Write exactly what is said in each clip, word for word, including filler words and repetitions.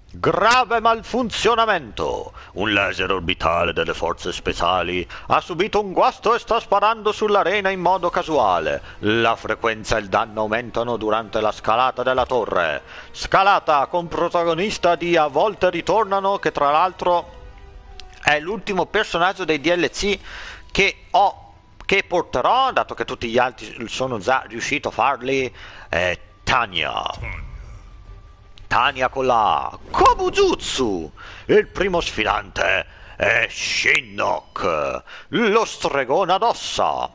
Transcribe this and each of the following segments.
Grave malfunzionamento. Un laser orbitale delle forze speciali ha subito un guasto e sta sparando sull'arena in modo casuale. La frequenza e il danno aumentano durante la scalata della torre. Scalata con protagonista di A volte ritornano, che tra l'altro è l'ultimo personaggio dei D L C che ho, che porterò, dato che tutti gli altri sono già riuscito a farli. È Tanya. Tanya con la Kobujutsu. Il primo sfidante è Shinnok, lo stregone ad ossa.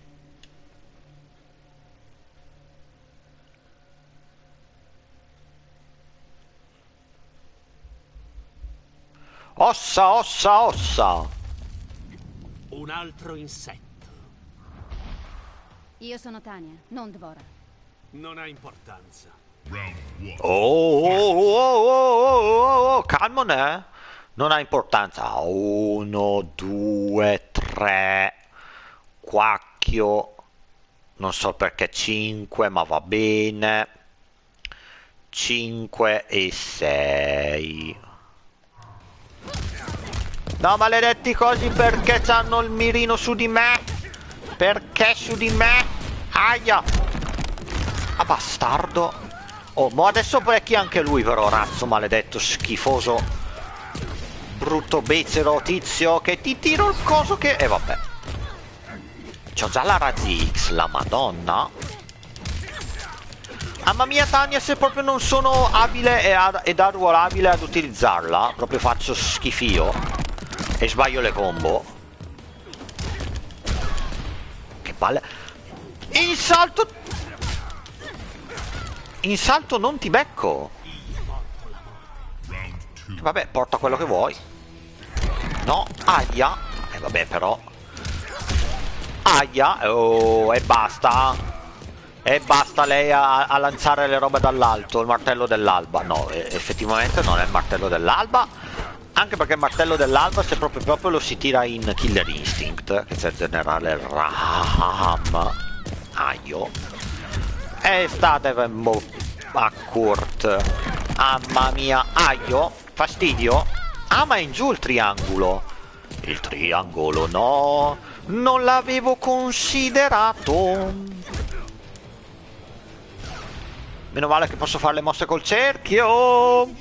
Ossa, ossa, ossa. Un altro insetto. Io sono Tanya, non Dvora. Non ha importanza. Oh, oh, oh, oh, oh, oh, oh, calmone. Non ha importanza. Uno, due, tre. Quacchio. Non so perché cinque, ma va bene. Cinque e sei. No, maledetti cosi, perché c'hanno il mirino su di me? Perché su di me? Aia! Ah, bastardo. Oh, ma adesso becchi anche lui però, razzo maledetto, schifoso. Brutto becero tizio, che ti tiro il coso che... E eh, vabbè. C'ho già la razzi X, la madonna. Mamma mia Tania, se proprio non sono abile e, ad, ed arruolabile ad utilizzarla, proprio faccio schifio. E sbaglio le combo. Che palle. In salto. In salto non ti becco. Vabbè, porta quello che vuoi. No, aia. E eh, vabbè però. Aia. Oh, e basta. E basta lei a, a lanciare le robe dall'alto. Il martello dell'alba. No, effettivamente non è il martello dell'alba. Anche perché il martello dell'alba, se proprio proprio lo si tira in Killer Instinct, che c'è il generale Ram. Aio. E state a Kurt. Mamma mia. Aio. Fastidio. Ah, ma è in giù il triangolo. Il triangolo no. Non l'avevo considerato. Meno male che posso fare le mosse col cerchio.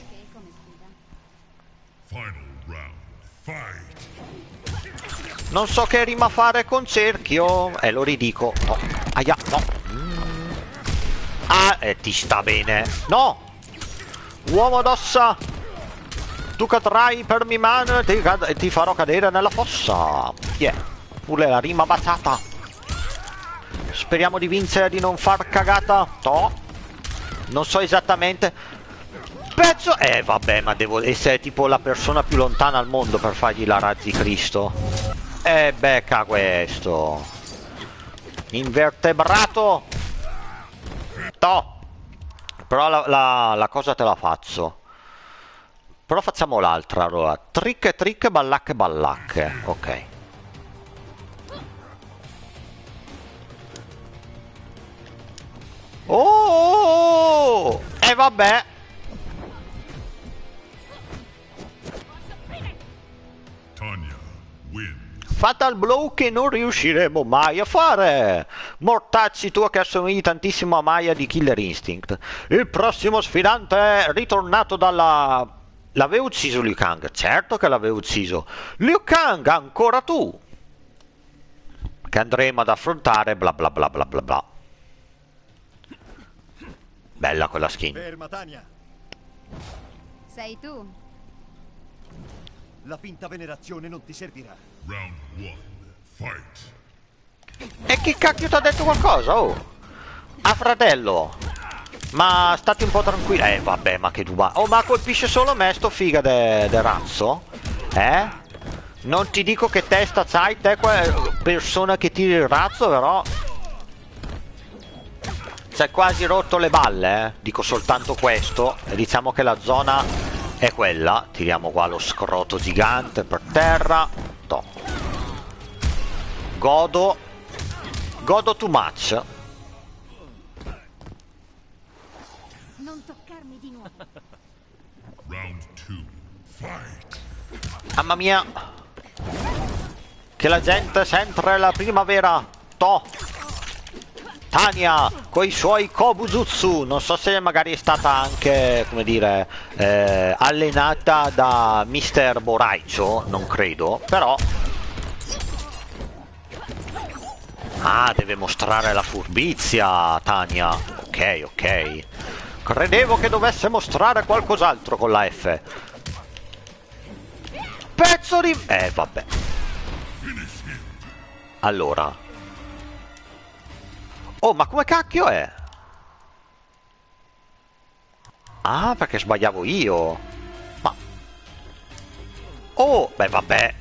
Non so che rima fare con cerchio. E eh, lo ridico. No. Aia, no. Mm. Ah, eh, ti sta bene. No. Uomo d'ossa. Tu cadrai per mi mano e ti, cad ti farò cadere nella fossa. Yeah. Pure la rima baciata. Speriamo di vincere, di non far cagata. No. Non so esattamente. Pezzo. Eh vabbè, ma devo essere tipo la persona più lontana al mondo per fargli la razzi Cristo. E becca questo. Invertebrato. No. Però la, la, la cosa te la faccio. Però facciamo l'altra allora. Trick trick, ballacche ballacche. Ok. Oh! E eh, vabbè. Fatal blow che non riusciremo mai a fare. Mortacci, tu che assomigli tantissimo a Maya di Killer Instinct. Il prossimo sfidante è ritornato dalla... L'avevo ucciso Liu Kang? Certo che l'avevo ucciso. Liu Kang, ancora tu. Che andremo ad affrontare bla bla bla bla bla bla. Bella quella skin. Ferma, Tanya. Sei tu. La finta venerazione non ti servirà. Round one, fight. E chi cacchio ti ha detto qualcosa? Oh. Ah, fratello. Ma stati un po' tranquilli. Eh vabbè, ma che duba. Oh, ma colpisce solo me sto figa de, de razzo? Eh? Non ti dico che testa c'hai te, persona che tiri il razzo, però c'hai quasi rotto le balle, eh? Dico soltanto questo. E diciamo che la zona è quella. Tiriamo qua lo scroto gigante per terra. No. Godo. Godo too much. Non toccarmi di nuovo. Round Mamma mia. Che la gente sente la primavera. To. Tanya, coi suoi Kobuzutsu. Non so se magari è stata anche, come dire, eh, allenata da mister Boraicho. Non credo, però... Ah, deve mostrare la furbizia, Tanya. Ok, ok. Credevo che dovesse mostrare qualcos'altro con la F. Pezzo di... Eh, vabbè. Allora. Oh, ma come cacchio è? Ah, perché sbagliavo io. Ma... Oh, beh, vabbè.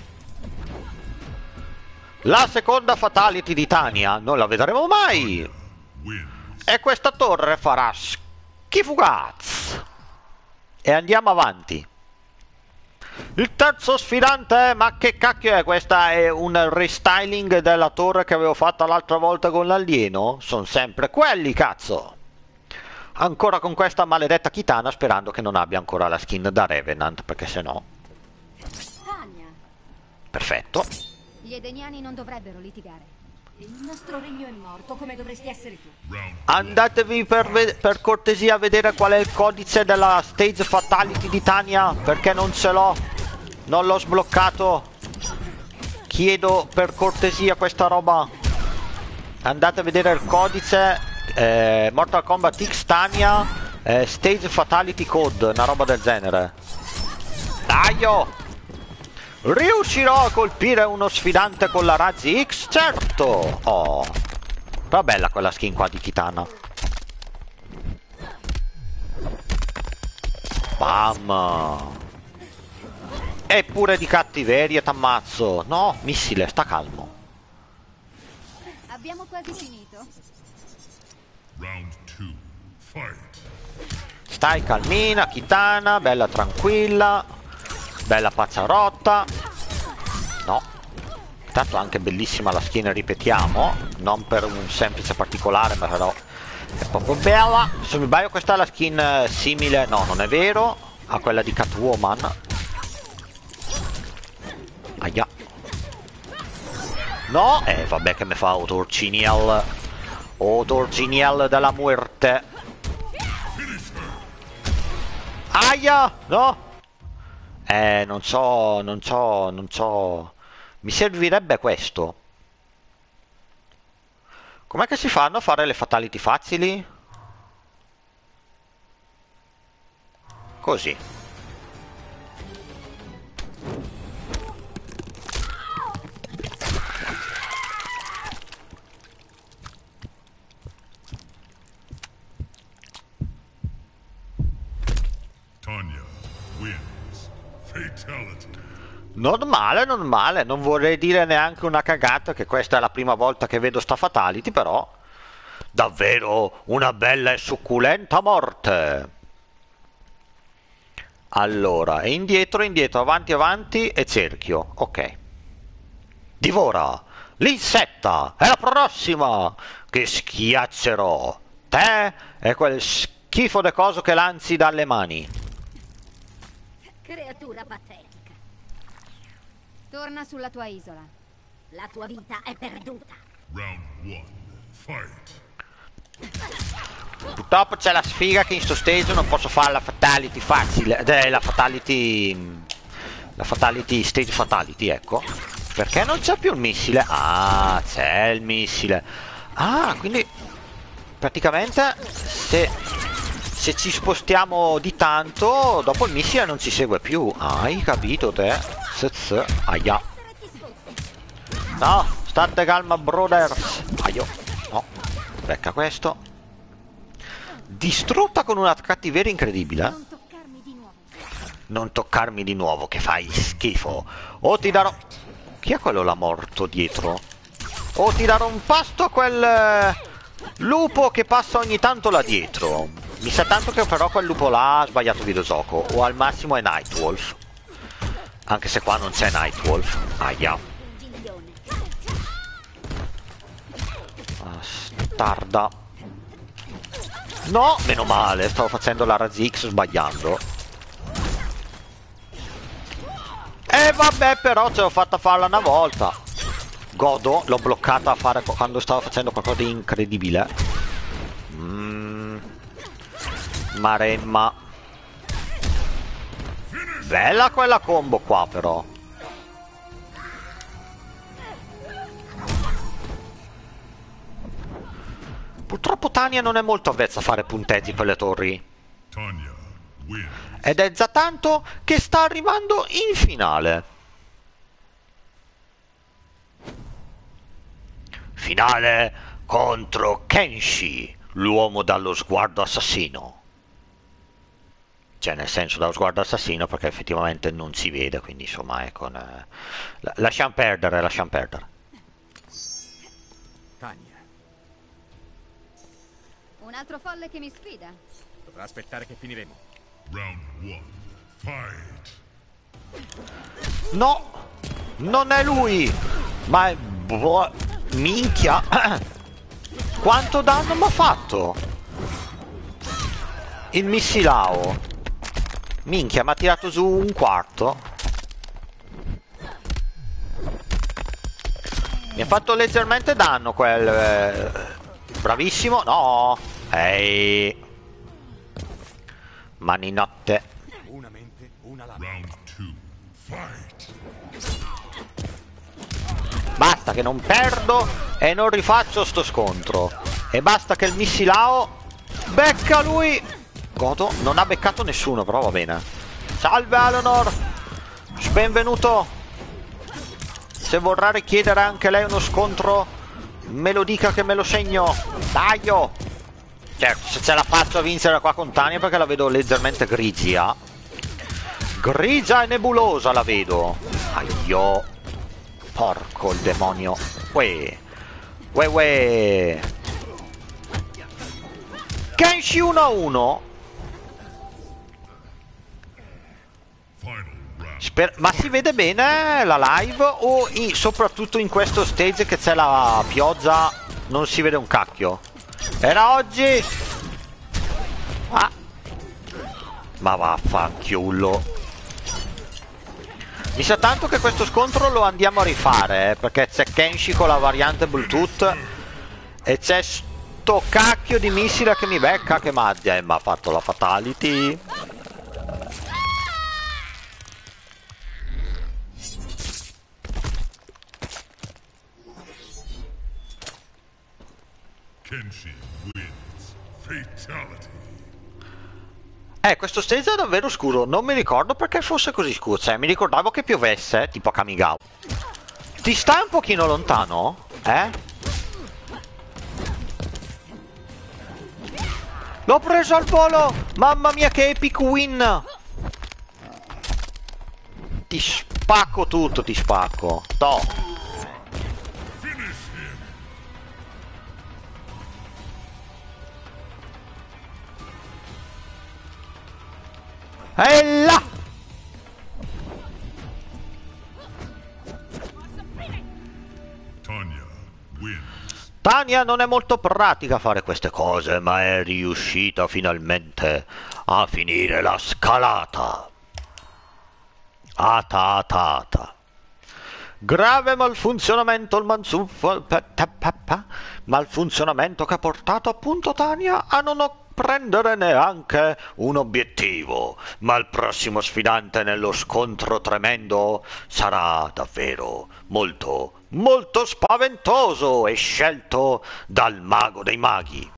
La seconda fatality di Tanya non la vedremo mai. E questa torre farà schifugaz. E andiamo avanti. Il terzo sfidante è... Ma che cacchio è? Questa è un restyling della torre che avevo fatto l'altra volta con l'alieno? Sono sempre quelli, cazzo. Ancora con questa maledetta Kitana, sperando che non abbia ancora la skin da Revenant, perché se no... Tanya, Perfetto. gli Edeniani non dovrebbero litigare. Il nostro regno è morto, come dovresti essere tu. Andatevi per, per cortesia a vedere qual è il codice della stage fatality di Tanya, perché non ce l'ho. Non l'ho sbloccato. Chiedo per cortesia questa roba. Andate a vedere il codice eh, Mortal Kombat X Tanya eh, Stage Fatality Code, una roba del genere. Dai, oh! Riuscirò a colpire uno sfidante con la razzi X? Certo! Oh! Però bella quella skin qua di Kitana. Bam! Eppure di cattiveria t'ammazzo. No, missile, sta calmo. Abbiamo quasi finito. Round two, fight. Stai calmina, Kitana, bella tranquilla. Bella pazzarotta. No. Tanto anche bellissima la skin, ripetiamo. Non per un semplice particolare, ma però è proprio bella. Se mi sbaglio questa è la skin simile, no, non è vero, a quella di Catwoman. Aia. No, eh vabbè che mi fa Odorciniel. Odorciniel della muerte. Aia, no. Eh, non so, non so, non so. Mi servirebbe questo. Com'è che si fanno a fare le fatality facili? Così. Tanya wins. Fatality. Normale, normale. Non vorrei dire neanche una cagata, che questa è la prima volta che vedo sta fatality, però davvero una bella e succulenta morte. Allora, indietro, indietro, avanti, avanti e cerchio. Ok. Divora. L'insetta è la prossima che schiaccerò. Te e quel schifo di coso che lanzi dalle mani. Creatura patetica. Torna sulla tua isola. La tua vita è perduta. Round one, fight. Purtroppo c'è la sfiga che in sto stage non posso fare la fatality facile. Eh, la fatality... La fatality, stage fatality, ecco. Perché non c'è più il missile? Ah, c'è il missile. Ah, quindi... Praticamente, se... Se ci spostiamo di tanto, dopo il missile non ci segue più. Ah, hai capito te? Z-z. Aia. No, state calma, brothers. Aio. No, becca questo. Distrutta con una cattiveria incredibile. Non toccarmi di nuovo. Non toccarmi di nuovo, che fai schifo. O ti darò... Chi è quello là morto dietro? O ti darò un pasto a quel... eh, lupo che passa ogni tanto là dietro. Mi sa tanto che però quel lupo là ha sbagliato videogioco. O al massimo è Nightwolf. Anche se qua non c'è Nightwolf. Aia. Bastarda. No, meno male. Stavo facendo la razzi X sbagliando. E vabbè, però ce l'ho fatta farla una volta. Godo, l'ho bloccata a fare quando stavo facendo qualcosa di incredibile. Mm. Maremma. Bella quella combo qua però. Purtroppo Tanya non è molto avvezza a fare punteggi per le torri. Tanya wins. Ed è già tanto che sta arrivando in finale. Finale contro Kenshi, l'uomo dallo sguardo assassino. Cioè, nel senso dallo sguardo assassino, perché effettivamente non si vede, quindi insomma, ecco. Eh, lasciamo perdere, lasciamo perdere. Tanya, Un altro folle che mi sfida. dovrà aspettare che finiremo. Round one. Fight. No, non è lui, ma è... boh, minchia. Quanto danno mi ha fatto? Il missilao. Minchia, mi ha tirato su un quarto. Mi ha fatto leggermente danno quel... eh, bravissimo. No. Ehi. Maninotte. Una mente, una lama. Round two. Fight. Basta che non perdo e non rifaccio sto scontro. E basta che il missilao becca lui. Godo non ha beccato nessuno, però va bene. Salve Eleanor. Benvenuto. Se vorrà richiedere anche lei uno scontro, me lo dica che me lo segno. Dai io. Cioè, se ce la faccio a vincere qua con Tanya, perché la vedo leggermente grigia. Grigia e nebulosa la vedo. Aio. Porco il demonio. Uè. Uè uè. Kenshi uno a uno. Final round. Sper- ma si vede bene la live o in- soprattutto in questo stage che c'è la pioggia non si vede un cacchio? Era oggi. Ah. Ma vaffanchiullo. Mi sa tanto che questo scontro lo andiamo a rifare, eh, perché c'è Kenshi con la variante Bluetooth e c'è sto cacchio di missile che mi becca, che mi ha eh, fatto la fatality. Kenshi wins. Fatality. Eh, questo stage è davvero scuro, non mi ricordo perché fosse così scuro, cioè mi ricordavo che piovesse, tipo a Kamigawa. Ti stai un pochino lontano? Eh? L'ho preso al volo! Mamma mia che epic win! Ti spacco tutto, ti spacco. Toh. Finish him. E là! Tanya wins. Tanya non è molto pratica a fare queste cose, ma è riuscita finalmente a finire la scalata. Ata ata ata. Grave malfunzionamento il manzufo... malfunzionamento che ha portato appunto Tanya a non prendere neanche un obiettivo, ma il prossimo sfidante nello scontro tremendo sarà davvero molto, molto spaventoso e scelto dal mago dei maghi.